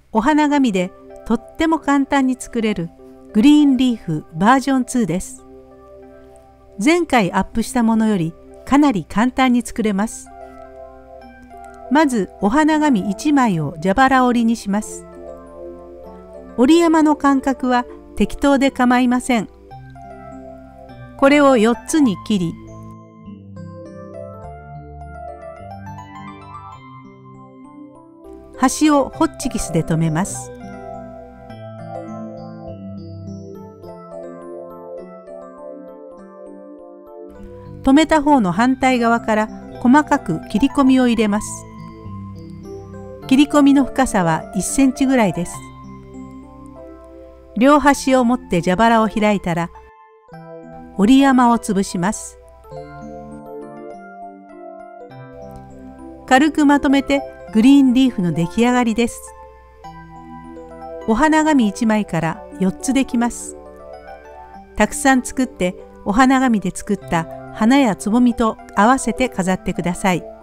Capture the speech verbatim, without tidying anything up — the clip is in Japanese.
お花紙でとっても簡単に作れるグリーンリーフバージョンツーです。前回アップしたものよりかなり簡単に作れます。まずお花紙いちまいを蛇腹折りにします。折り山の間隔は適当で構いません。これをよっつに切り、端をホッチキスで留めます。留めた方の反対側から細かく切り込みを入れます。切り込みの深さはいっセンチぐらいです。両端を持って蛇腹を開いたら折り山を潰します。軽くまとめてグリーンリーフの出来上がりです。お花紙いちまいからよっつできます。たくさん作ってお花紙で作った花やつぼみと合わせて飾ってください。